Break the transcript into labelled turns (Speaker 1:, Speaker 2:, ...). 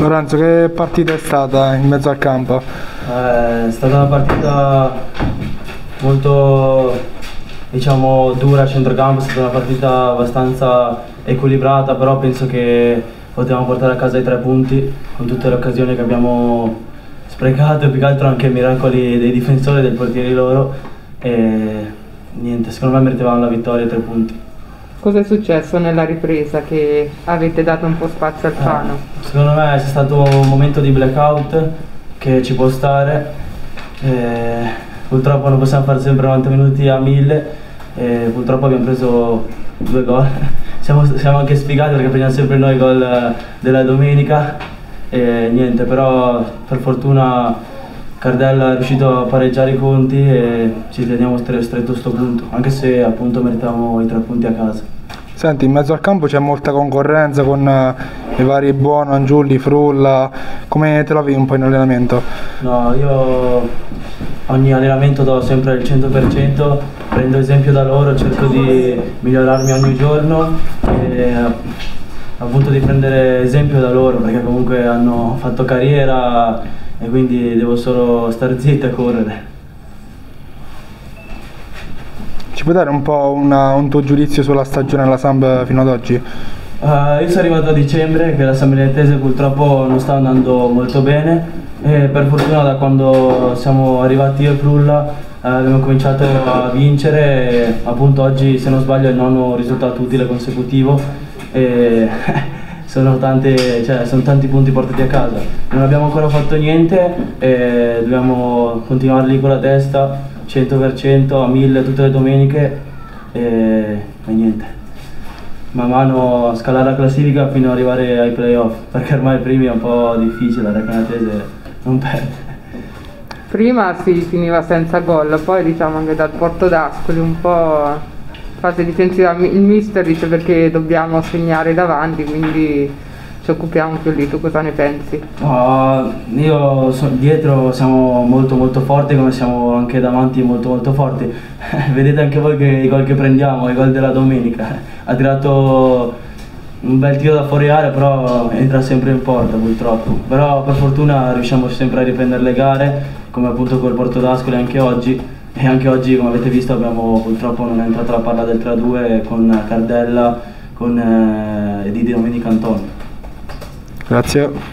Speaker 1: Lorenzo, che partita è stata in mezzo al campo?
Speaker 2: È stata una partita molto, diciamo, dura a centrocampo, è stata una partita abbastanza equilibrata, però penso che potevamo portare a casa i 3 punti con tutte le occasioni che abbiamo sprecato e più che altro anche i miracoli dei difensori e del portiere loro. E niente, secondo me meritavamo la vittoria e 3 punti.
Speaker 3: Cosa è successo nella ripresa che avete dato un po' spazio al Fano?
Speaker 2: Secondo me è stato un momento di blackout che ci può stare. Purtroppo non possiamo fare sempre 90 minuti a 1000 e purtroppo abbiamo preso 2 gol. Siamo anche sfigati perché prendiamo sempre noi i gol della domenica e niente, però per fortuna Cardella è riuscito a pareggiare i conti e ci teniamo stretto sto punto, anche se appunto meritavamo i 3 punti a casa.
Speaker 1: Senti, in mezzo al campo c'è molta concorrenza con i vari Buono, Angiulli, Frulla. Come te la vivi un po' in allenamento?
Speaker 2: No, io ogni allenamento do sempre il 100%, prendo esempio da loro, cerco di migliorarmi ogni giorno e appunto di prendere esempio da loro perché comunque hanno fatto carriera e quindi devo solo stare zitto e correre.
Speaker 1: Ci puoi dare un po' un tuo giudizio sulla stagione alla Samp fino ad oggi?
Speaker 2: Io sono arrivato a dicembre che la San Benedetese purtroppo non sta andando molto bene e per fortuna da quando siamo arrivati io e Frulla abbiamo cominciato a vincere e appunto oggi, se non sbaglio, è il 9° risultato utile consecutivo e sono tanti punti portati a casa. Non abbiamo ancora fatto niente e dobbiamo continuare lì con la testa 100% a 1000 tutte le domeniche e niente. Man mano scalare la classifica fino ad arrivare ai playoff, perché ormai i primi è un po' difficile, la Recanatese non perde.
Speaker 3: Prima si finiva senza gol, poi diciamo anche dal Porto d'Ascoli un po' fase difensiva, il mister dice perché dobbiamo segnare davanti, quindi ci occupiamo più lì. Tu cosa ne pensi?
Speaker 2: Dietro siamo molto forti, come siamo anche davanti molto forti. Vedete anche voi che i gol che prendiamo, i gol della domenica. Ha tirato un bel tiro da fuori area, però entra sempre in porta purtroppo. Però per fortuna riusciamo sempre a riprendere le gare, come appunto col Porto d'Ascoli anche oggi. E anche oggi, come avete visto, purtroppo non è entrata la palla del 3-2 con Cardella e di Domenica Antonio.
Speaker 1: Grazie.